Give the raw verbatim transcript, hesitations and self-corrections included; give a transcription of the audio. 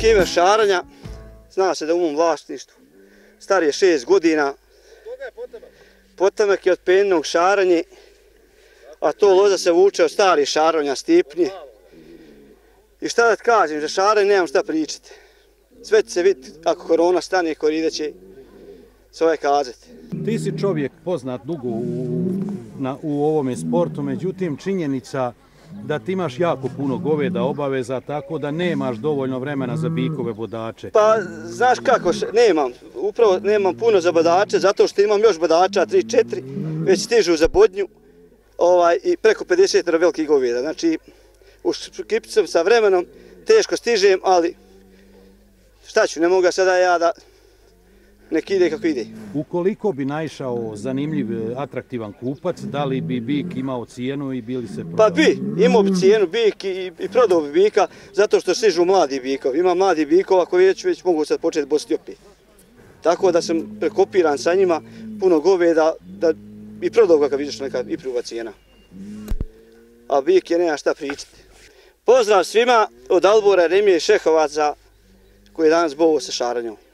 je ime šaranja, zna se da u mom vlasništvu, star je šest godina. Potomak je od Peninog šaranje, a to loza se vuče od starih šaranja Stipnje. I šta da kažem, za šaranje nemam šta pričati. Sve će se vidjeti ako korona stane, korida će svoje kazati. Ti si čovjek poznat dugo u, na, u ovome sportu, međutim činjenica da ti imaš jako puno goveda obaveza, tako da nemaš dovoljno vremena za bikove bodače. Pa, znaš kako, nemam, upravo nemam puno za bodače, zato što imam još bodača, tri četiri, već stižu za bodnju ovaj, i preko pedeset velikih goveda. Znači, u kipicom sa vremenom teško stižem, ali šta ću, ne mogu sada ja da nek ide kako ide. Ukoliko bi naišao zanimljiv, atraktivan kupac, da li bi bik imao cijenu i bili se prodao? Pa bi, imao bi cijenu bik i, i prodao bi bika, zato što stižu mladi bikovi. Ima mladi bikova koji već, već mogu sad početi bositi opet. Tako da sam prekopiran sa njima, puno goveda, da i prodao ga kad vidiš neka i prva cijena. A bik je nema šta pričati. Pozdrav svima od Albora, Remije i Šehovaca koji je danas bovo sa šaranjom.